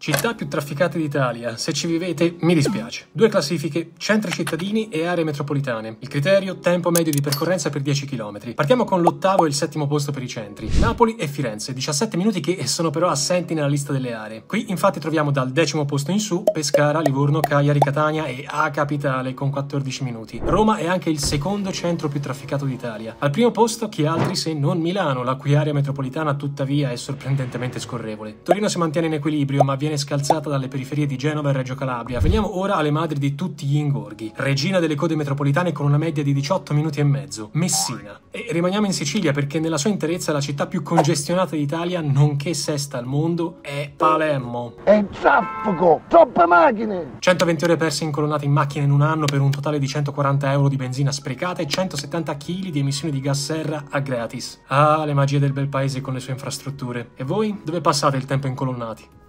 Città più trafficate d'Italia. Se ci vivete, mi dispiace. Due classifiche: centri cittadini e aree metropolitane. Il criterio: tempo medio di percorrenza per 10 km. Partiamo con l'ottavo e il settimo posto per i centri. Napoli e Firenze, 17 minuti che sono però assenti nella lista delle aree. Qui infatti troviamo dal decimo posto in su Pescara, Livorno, Cagliari, Catania e A Capitale con 14 minuti. Roma è anche il secondo centro più trafficato d'Italia. Al primo posto chi altri se non Milano, la cui area metropolitana tuttavia è sorprendentemente scorrevole. Torino si mantiene in equilibrio ma viene scalzata dalle periferie di Genova e Reggio Calabria. Veniamo ora alle madri di tutti gli ingorghi. Regina delle code metropolitane con una media di 18 minuti e mezzo, Messina. E rimaniamo in Sicilia perché nella sua interezza la città più congestionata d'Italia, nonché sesta al mondo, è Palermo. È traffico, troppe macchine! 120 ore perse incolonnate in macchina in un anno per un totale di 140 euro di benzina sprecata e 170 kg di emissioni di gas serra a gratis. Ah, le magie del bel paese con le sue infrastrutture. E voi? Dove passate il tempo incolonnati?